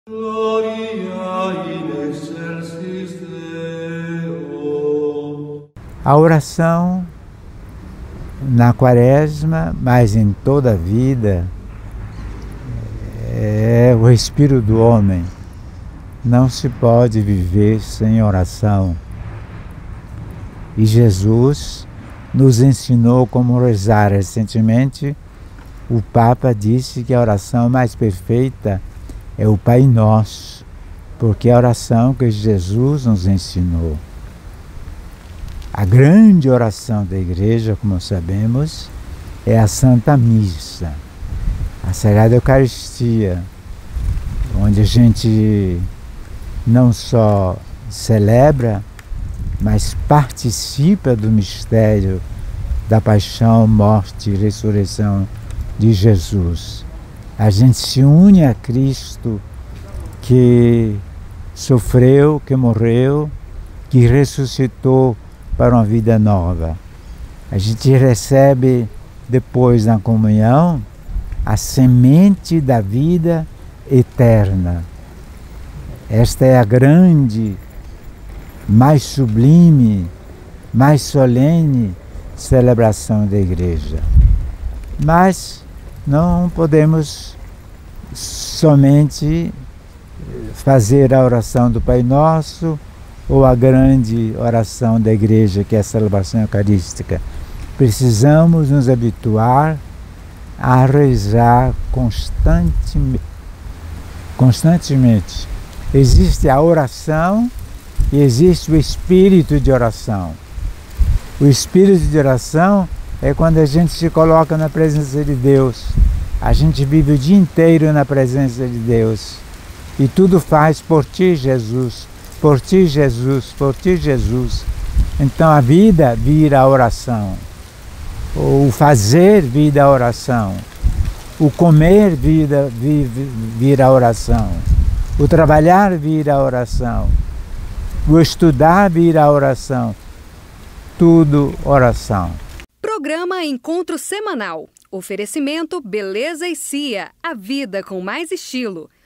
Gloria in excelsis Deo. A oração na Quaresma, mas em toda a vida, é o respiro do homem. Não se pode viver sem oração. E Jesus nos ensinou como rezar. Recentemente, o Papa disse que a oração mais perfeita é o Pai Nosso, porque é a oração que Jesus nos ensinou. A grande oração da Igreja, como sabemos, é a Santa Missa, a Sagrada Eucaristia, onde a gente não só celebra, mas participa do mistério da paixão, morte e ressurreição de Jesus. A gente se une a Cristo que sofreu, que morreu, que ressuscitou para uma vida nova. A gente recebe depois na comunhão a semente da vida eterna. Esta é a grande, mais sublime, mais solene celebração da Igreja. Mas não podemos somente fazer a oração do Pai Nosso ou a grande oração da Igreja, que é a celebração eucarística. Precisamos nos habituar a rezar constantemente. Existe a oração e existe o espírito de oração. O espírito de oração é quando a gente se coloca na presença de Deus. A gente vive o dia inteiro na presença de Deus. E tudo faz por ti, Jesus. Por ti, Jesus. Por ti, Jesus. Então a vida vira a oração. O fazer vira a oração. O comer vira a oração. O trabalhar vira a oração. O estudar vira a oração. Tudo oração. Programa Encontro Semanal. Oferecimento Beleza e Cia. A vida com mais estilo.